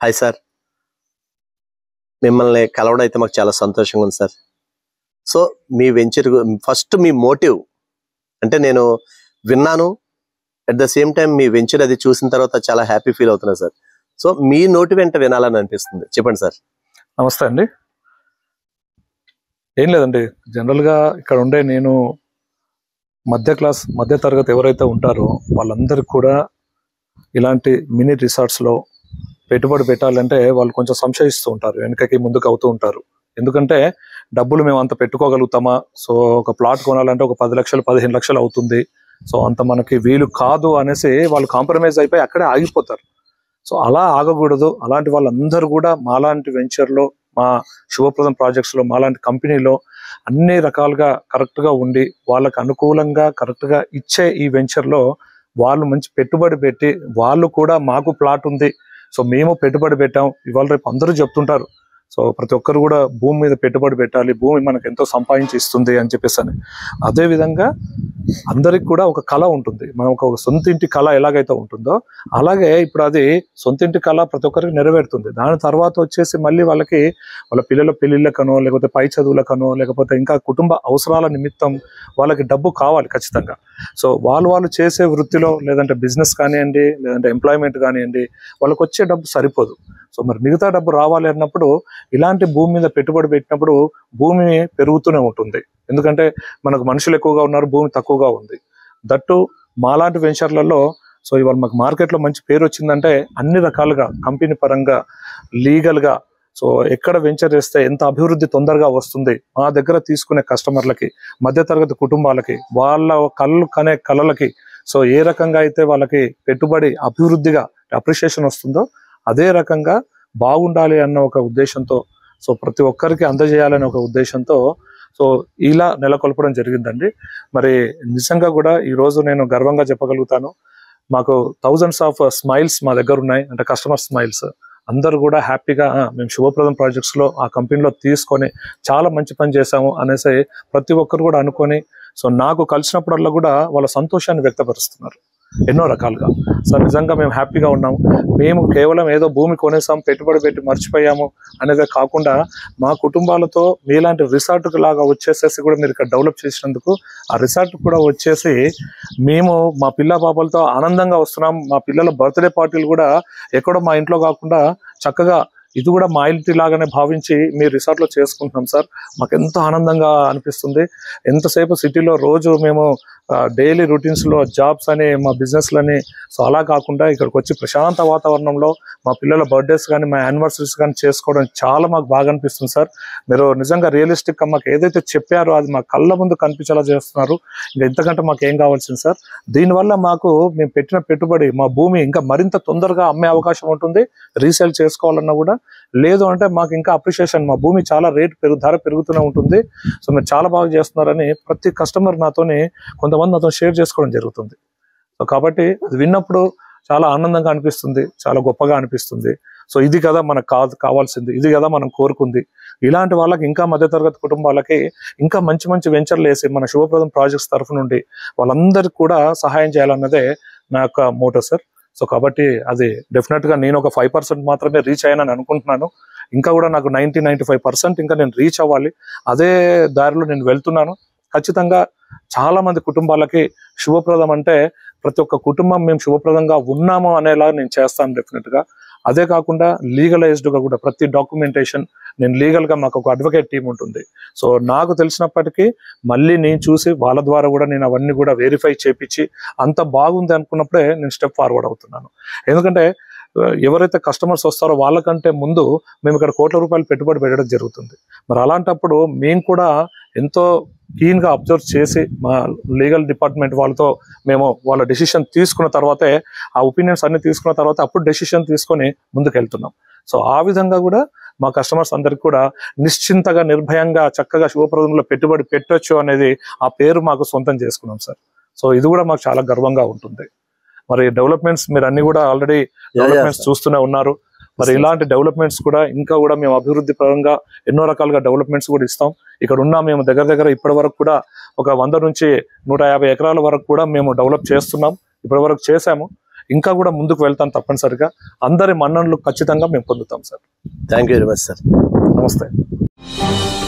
Hi sir, మిమ్మల్ని కలవడం అయితే మాకు చాలా సంతోషంగా ఉంది సార్. సో మీ వెంచర్ ఫస్ట్ మీ మోటివ్ అంటే నేను విన్నాను, అట్ ద సేమ్ టైం మీ వెంచర్ అది చూసిన తర్వాత చాలా హ్యాపీ ఫీల్ అవుతున్నా సార్. సో మీ నోటి వెంట వినాలని అనిపిస్తుంది, చెప్పండి సార్. నమస్తే అండి. ఏం లేదండి, జనరల్గా ఇక్కడ ఉండే నేను మధ్య తరగతి ఎవరైతే ఉంటారో వాళ్ళందరికీ కూడా ఇలాంటి మినీ రిసార్ట్స్లో పెట్టుబడి పెట్టాలంటే వాళ్ళు కొంచెం సంశయిస్తూ ఉంటారు, వెనకకి ముందుకు అవుతూ ఉంటారు. ఎందుకంటే డబ్బులు మేము అంత పెట్టుకోగలుగుతామా, సో ఒక ప్లాట్ కొనాలంటే ఒక 10 లక్షలు 15 లక్షలు అవుతుంది, సో అంత మనకి వీలు కాదు అనేసి వాళ్ళు కాంప్రమైజ్ అయిపోయి అక్కడే ఆగిపోతారు. సో అలా ఆగకూడదు. అలాంటి వాళ్ళందరూ కూడా మాలాంటి వెంచర్లో, మా శుభప్రదం ప్రాజెక్ట్స్లో, మాలాంటి కంపెనీలో అన్ని రకాలుగా కరెక్ట్గా ఉండి వాళ్ళకి అనుకూలంగా కరెక్ట్గా ఇచ్చే ఈ వెంచర్లో వాళ్ళు మంచి పెట్టుబడి పెట్టి, వాళ్ళు కూడా మాకు ప్లాట్ ఉంది, సో మేము పెట్టుబడి పెట్టాం, ఇవాళ రేపు అందరూ చెప్తుంటారు, సో ప్రతి ఒక్కరు కూడా భూమి మీద పెట్టుబడి పెట్టాలి, భూమి మనకు ఎంతో సంపాదించి ఇస్తుంది అని చెప్పేసి అని. అదేవిధంగా అందరికి కూడా ఒక కళ ఉంటుంది, మనం ఒక సొంత ఇంటి కళ ఎలాగైతే ఉంటుందో అలాగే ఇప్పుడు అది సొంత ఇంటి కళ ప్రతి ఒక్కరికి నెరవేరుతుంది. దాని తర్వాత వచ్చేసి మళ్ళీ వాళ్ళకి వాళ్ళ పిల్లల పెళ్ళిళ్ళకనో, లేకపోతే పై చదువులకనో, లేకపోతే ఇంకా కుటుంబ అవసరాల నిమిత్తం వాళ్ళకి డబ్బు కావాలి ఖచ్చితంగా. సో వాళ్ళు చేసే వృత్తిలో, లేదంటే బిజినెస్ కానివ్వండి, లేదంటే ఎంప్లాయ్మెంట్ కానివ్వండి, వాళ్ళకి వచ్చే డబ్బు సరిపోదు. సో మరి మిగతా డబ్బు రావాలి అన్నప్పుడు ఇలాంటి భూమి మీద పెట్టుబడి పెట్టినప్పుడు భూమి పెరుగుతూనే ఉంటుంది. ఎందుకంటే మనకు మనుషులు ఎక్కువగా ఉన్నారు, భూమి తక్కువగా ఉంది. దట్టు మాలాంటి వెంచర్లలో సో ఇవాళ మాకు మార్కెట్లో మంచి పేరు వచ్చిందంటే అన్ని రకాలుగా కంపెనీ పరంగా, లీగల్గా, సో ఎక్కడ వెంచర్ చేస్తే ఎంత అభివృద్ధి తొందరగా వస్తుంది, మా దగ్గర తీసుకునే కస్టమర్లకి, మధ్యతరగతి కుటుంబాలకి, వాళ్ళ కళ్ళు కనే కళలకి సో ఏ రకంగా అయితే వాళ్ళకి పెట్టుబడి అభివృద్ధిగా అప్రిషియేషన్ వస్తుందో అదే రకంగా బాగుండాలి అన్న ఒక ఉద్దేశంతో, సో ప్రతి ఒక్కరికి అందజేయాలనే ఒక ఉద్దేశంతో సో ఇలా నెలకొల్పడం జరిగిందండి. మరి నిజంగా కూడా ఈరోజు నేను గర్వంగా చెప్పగలుగుతాను, మాకు థౌజండ్స్ ఆఫ్ స్మైల్స్ మా దగ్గర ఉన్నాయి, అంటే కస్టమర్ స్మైల్స్. అందరూ కూడా హ్యాపీగా మేము శుభప్రదం ప్రాజెక్ట్స్లో ఆ కంపెనీలో తీసుకొని చాలా మంచి పని చేశాము అనేసి ప్రతి ఒక్కరు కూడా అనుకొని, సో నాకు కలిసినప్పుడల్లా కూడా వాళ్ళ సంతోషాన్ని వ్యక్తపరుస్తున్నారు ఎన్నో రకాలుగా. సో నిజంగా మేము హ్యాపీగా ఉన్నాము. మేము కేవలం ఏదో భూమి కొనేసాం, పెట్టుబడి పెట్టి మర్చిపోయాము అనేదే కాకుండా మా కుటుంబాలతో మీలాంటి రిసార్ట్ లాగా వచ్చేసేసి కూడా మీరు ఇక్కడ డెవలప్ చేసినందుకు ఆ రిసార్ట్ కూడా వచ్చేసి మేము మా పిల్ల పాపలతో ఆనందంగా వస్తున్నాం. మా పిల్లల బర్త్డే పార్టీలు కూడా ఎక్కడో మా ఇంట్లో కాకుండా చక్కగా ఇది కూడా మా ఇంటి లాగానే భావించి మీ రిసార్ట్లో చేసుకుంటున్నాం సార్. మాకు ఎంతో ఆనందంగా అనిపిస్తుంది. ఎంతసేపు సిటీలో రోజు మేము డైలీ రొటీన్స్లో జాబ్స్ అని, మా బిజినెస్లని, సో అలా కాకుండా ఇక్కడికి వచ్చి ప్రశాంత వాతావరణంలో మా పిల్లల బర్త్డేస్ కానీ, మా యానివర్సరీస్ కానీ చేసుకోవడం చాలా మాకు బాగా అనిపిస్తుంది సార్. మీరు నిజంగా రియలిస్టిక్గా మాకు ఏదైతే చెప్పారో అది మా కళ్ళ ముందు కనిపించేలా చేస్తున్నారు. ఇంకా ఇంతకంటే మాకు ఏం కావాల్సింది సార్. దీనివల్ల మాకు మేము పెట్టిన పెట్టుబడి, మా భూమి ఇంకా మరింత తొందరగా అమ్మే అవకాశం ఉంటుంది, రీసేల్ చేసుకోవాలన్నా కూడా. లేదు అంటే మాకు ఇంకా అప్రిషియేషన్, మా భూమి చాలా ధర పెరుగుతూనే ఉంటుంది, సో మీరు చాలా బాగా చేస్తున్నారని ప్రతి కస్టమర్ కొంతమంది నాతో షేర్ చేసుకోవడం జరుగుతుంది. సో కాబట్టి అది విన్నప్పుడు చాలా ఆనందంగా అనిపిస్తుంది, చాలా గొప్పగా అనిపిస్తుంది. సో ఇది కదా మనకు కావాల్సింది, ఇది కదా మనం కోరుకుంది. ఇలాంటి వాళ్ళకి, ఇంకా మధ్యతరగతి కుటుంబాలకి ఇంకా మంచి మంచి వెంచర్లు వేసి మన శుభప్రదం ప్రాజెక్ట్స్ తరఫు నుండి వాళ్ళందరికీ కూడా సహాయం చేయాలన్నదే నా యొక్క మోటో సార్. సో కాబట్టి అది డెఫినెట్గా నేను ఒక 5% మాత్రమే రీచ్ అయ్యానని అనుకుంటున్నాను. ఇంకా కూడా నాకు 95% ఇంకా నేను రీచ్ అవ్వాలి. అదే దారిలో నేను వెళ్తున్నాను. ఖచ్చితంగా చాలా మంది కుటుంబాలకి శుభప్రదం అంటే ప్రతి ఒక్క కుటుంబం మేము శుభప్రదంగా ఉన్నాము అనేలా నేను చేస్తాను డెఫినెట్గా. అదే కాకుండా లీగలైజ్డ్గా కూడా ప్రతి డాక్యుమెంటేషన్ నేను లీగల్గా, మాకు ఒక అడ్వకేట్ టీం ఉంటుంది. సో నాకు తెలిసినప్పటికీ మళ్ళీ నేను చూసి వాళ్ళ ద్వారా కూడా నేను అవన్నీ కూడా వెరిఫై చేపించి అంత బాగుంది అనుకున్నప్పుడే నేను స్టెప్ ఫార్వర్డ్ అవుతున్నాను. ఎందుకంటే ఎవరైతే కస్టమర్స్ వస్తారో వాళ్ళకంటే ముందు మేము ఇక్కడ కోట్ల రూపాయలు పెట్టుబడి పెట్టడం జరుగుతుంది. మరి అలాంటప్పుడు మేము కూడా ఎంతో క్లీన్గా అబ్జర్వ్ చేసి మా లీగల్ డిపార్ట్మెంట్ వాళ్ళతో మేము వాళ్ళ డెసిషన్ తీసుకున్న తర్వాతే, ఆ ఒపీనియన్స్ అన్ని తీసుకున్న తర్వాత అప్పుడు డెసిషన్ తీసుకొని ముందుకు వెళ్తున్నాం. సో ఆ విధంగా కూడా మా కస్టమర్స్ అందరికి కూడా నిశ్చింతగా, నిర్భయంగా, చక్కగా శుభప్రదంలో పెట్టుబడి పెట్టొచ్చు అనేది ఆ పేరు మాకు సొంతం చేసుకున్నాం సార్. సో ఇది కూడా మాకు చాలా గర్వంగా ఉంటుంది. మరి డెవలప్మెంట్స్ మీరు అన్ని కూడా ఆల్రెడీ డెవలప్మెంట్స్ చూస్తూనే ఉన్నారు. మరి ఇలాంటి డెవలప్మెంట్స్ కూడా ఇంకా కూడా మేము అభివృద్ధి పరంగా ఎన్నో రకాలుగా డెవలప్మెంట్స్ కూడా ఇస్తాం. ఇక్కడ ఉన్న మేము దగ్గర ఇప్పటి వరకు కూడా ఒక 100 నుంచి 150 ఎకరాల వరకు కూడా మేము డెవలప్ చేస్తున్నాం, ఇప్పటి వరకు చేశాము. ఇంకా కూడా ముందుకు వెళ్తాం తప్పనిసరిగా. అందరి మన్ననలు ఖచ్చితంగా మేము పొందుతాం sir. Thank you very much sir. నమస్తే.